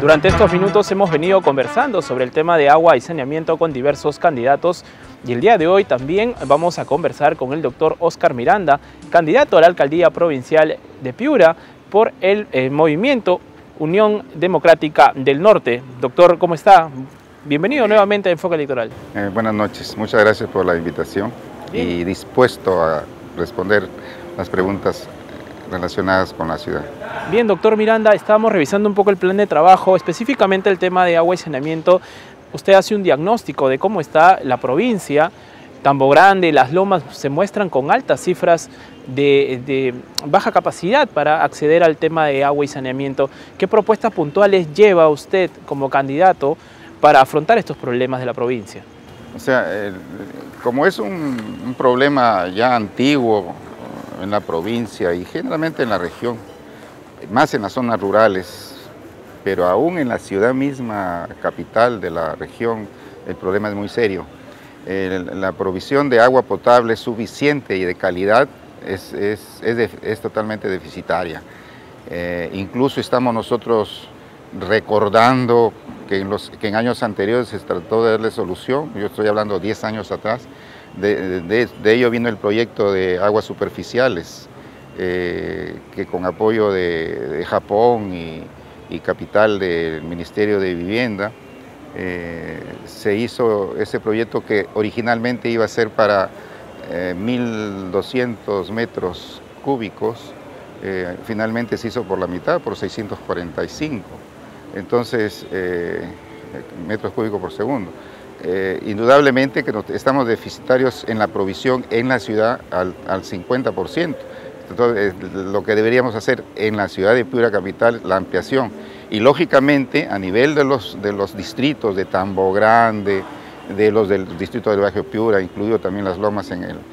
Durante estos minutos hemos venido conversando sobre el tema de agua y saneamiento con diversos candidatos y el día de hoy también vamos a conversar con el doctor Óscar Miranda, candidato a la alcaldía provincial de Piura por el movimiento Unión Democrática del Norte. Doctor, ¿cómo está? Bienvenido nuevamente a Enfoque Electoral. Buenas noches, muchas gracias por la invitación y dispuesto a responder las preguntas relacionadas con la ciudad. Bien, doctor Miranda, estábamos revisando un poco el plan de trabajo, específicamente el tema de agua y saneamiento. Usted hace un diagnóstico de cómo está la provincia. Tambo Grande, Las Lomas se muestran con altas cifras de baja capacidad para acceder al tema de agua y saneamiento. ¿Qué propuestas puntuales lleva usted como candidato para afrontar estos problemas de la provincia? O sea, como es un problema ya antiguo en la provincia y generalmente en la región, más en las zonas rurales, pero aún en la ciudad misma, capital de la región, el problema es muy serio. La provisión de agua potable suficiente y de calidad es totalmente deficitaria. Incluso estamos nosotros recordando que en años anteriores se trató de darle solución. Yo estoy hablando 10 años atrás. De ello vino el proyecto de aguas superficiales, que con apoyo de Japón y capital del Ministerio de Vivienda, se hizo ese proyecto que originalmente iba a ser para 1.200 metros cúbicos, finalmente se hizo por la mitad, por 645, entonces metros cúbicos por segundo. Indudablemente que estamos deficitarios en la provisión en la ciudad al 50%. Entonces, lo que deberíamos hacer en la ciudad de Piura capital, la ampliación. Y lógicamente a nivel de los distritos de Tambo Grande, del distrito del Bajo Piura, incluido también Las Lomas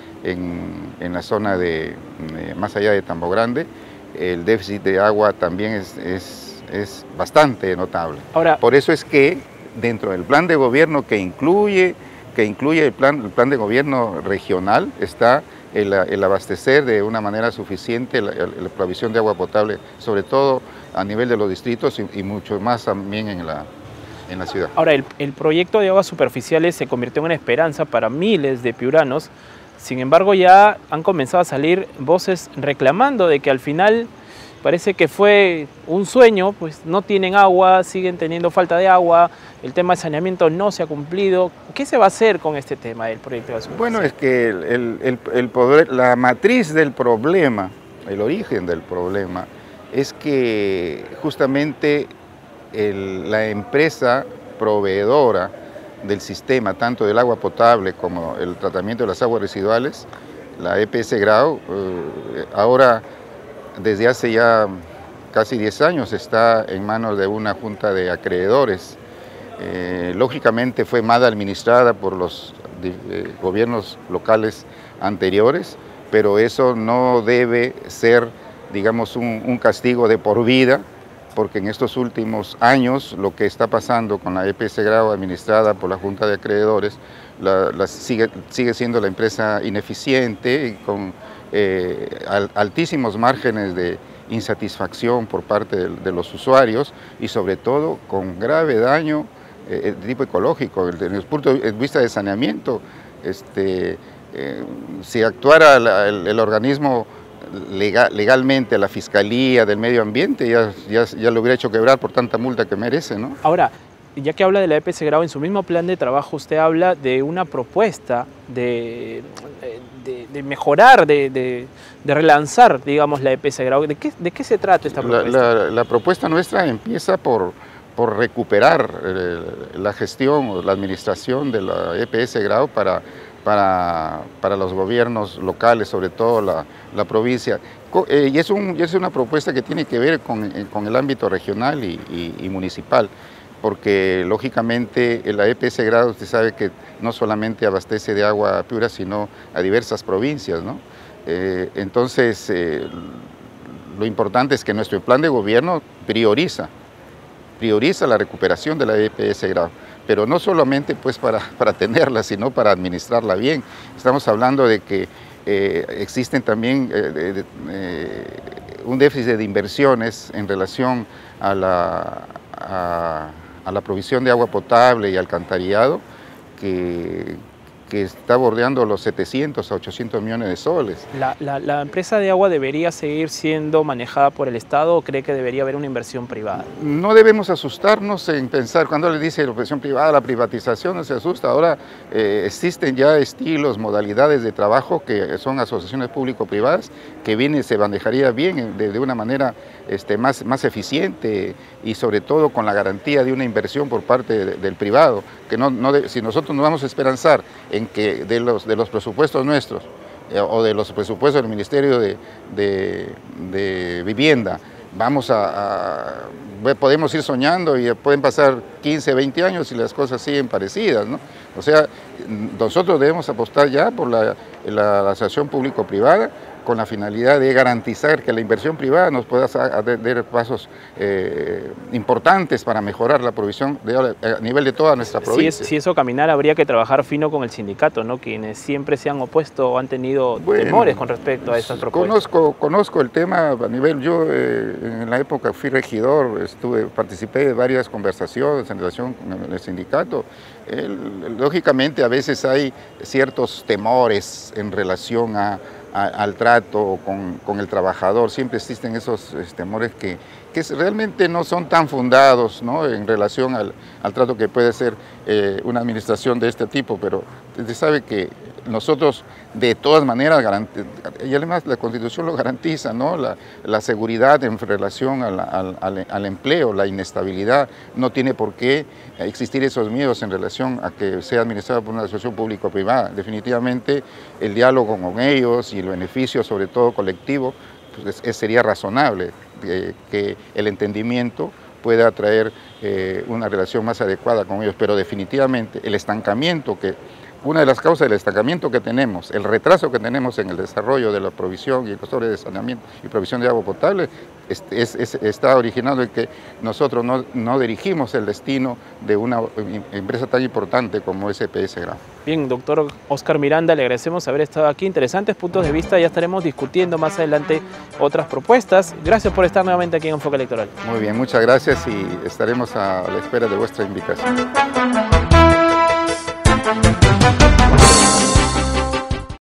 en la zona más allá de Tambo Grande, el déficit de agua también es bastante notable. Ahora, por eso es que dentro del plan de gobierno que incluye el plan de gobierno regional está el abastecer de una manera suficiente la provisión de agua potable, sobre todo a nivel de los distritos y mucho más también en la ciudad. Ahora, el proyecto de aguas superficiales se convirtió en una esperanza para miles de piuranos. Sin embargo, ya han comenzado a salir voces reclamando de que al final parece que fue un sueño, pues no tienen agua, siguen teniendo falta de agua, el tema de saneamiento no se ha cumplido. ¿Qué se va a hacer con este tema del proyecto de agua superficial? Bueno, es que la matriz del problema, el origen del problema, es que justamente la empresa proveedora del sistema, tanto del agua potable como el tratamiento de las aguas residuales, la EPS Grau, ahora desde hace ya casi 10 años está en manos de una junta de acreedores. Lógicamente fue mal administrada por los gobiernos locales anteriores, pero eso no debe ser, digamos, un castigo de por vida, porque en estos últimos años lo que está pasando con la EPS Grau administrada por la junta de acreedores sigue siendo la empresa ineficiente y con altísimos márgenes de insatisfacción por parte de los usuarios y sobre todo con grave daño de tipo ecológico. Desde el punto de vista de saneamiento, si actuara el organismo legalmente, la Fiscalía del Medio Ambiente, ya lo hubiera hecho quebrar por tanta multa que merece, ¿no? Ahora, ya que habla de la EPS Grau, en su mismo plan de trabajo usted habla de una propuesta de mejorar, de relanzar, digamos, la EPS Grau. ¿De qué se trata esta propuesta? La propuesta nuestra empieza por recuperar la gestión o la administración de la EPS Grau para los gobiernos locales, sobre todo la provincia. Y es una propuesta que tiene que ver con el ámbito regional y municipal, porque lógicamente la EPS Grau, usted sabe que no solamente abastece de agua a Piura, sino a diversas provincias, ¿no? Entonces, lo importante es que nuestro plan de gobierno prioriza la recuperación de la EPS Grau, pero no solamente pues para tenerla, sino para administrarla bien. Estamos hablando de que existen también un déficit de inversiones en relación a a la provisión de agua potable y alcantarillado, que está bordeando los 700 a 800 millones de soles. ¿La empresa de agua debería seguir siendo manejada por el Estado o cree que debería haber una inversión privada? No debemos asustarnos en pensar, cuando le dice la inversión privada, la privatización, no se asusta. Ahora existen ya estilos, modalidades de trabajo que son asociaciones público-privadas, que se manejaría bien de una manera más eficiente y sobre todo con la garantía de una inversión por parte del privado. Que si nosotros nos vamos a esperanzar en que de los presupuestos nuestros o de los presupuestos del Ministerio de Vivienda, podemos ir soñando y pueden pasar 15, 20 años y las cosas siguen parecidas, ¿no? O sea, nosotros debemos apostar ya por la asociación público-privada, con la finalidad de garantizar que la inversión privada nos pueda dar pasos importantes para mejorar la provisión a nivel de toda nuestra provincia. Si eso caminara, habría que trabajar fino con el sindicato, ¿no? Quienes siempre se han opuesto o han tenido temores con respecto a estas propuestas. Conozco el tema a nivel, yo en la época fui regidor, participé de varias conversaciones en relación con el sindicato. Lógicamente a veces hay ciertos temores en relación al trato con el trabajador, siempre existen esos temores que realmente no son tan fundados, ¿no?, en relación al trato que puede ser una administración de este tipo, pero usted sabe que nosotros de todas maneras, y además la Constitución lo garantiza, ¿no?, la seguridad en relación al empleo, la inestabilidad, no tiene por qué existir esos miedos en relación a que sea administrada por una asociación público-privada. Definitivamente el diálogo con ellos y el beneficio, sobre todo colectivo, pues sería razonable que el entendimiento pueda traer una relación más adecuada con ellos, pero definitivamente el estancamiento una de las causas del estancamiento que tenemos, el retraso que tenemos en el desarrollo de la provisión y el control de saneamiento y provisión de agua potable, está originado en que nosotros no dirigimos el destino de una empresa tan importante como SPS Grafo. Bien, doctor Oscar Miranda, le agradecemos haber estado aquí. Interesantes puntos de vista, ya estaremos discutiendo más adelante otras propuestas. Gracias por estar nuevamente aquí en Enfoque Electoral. Muy bien, muchas gracias y estaremos a la espera de vuestra invitación.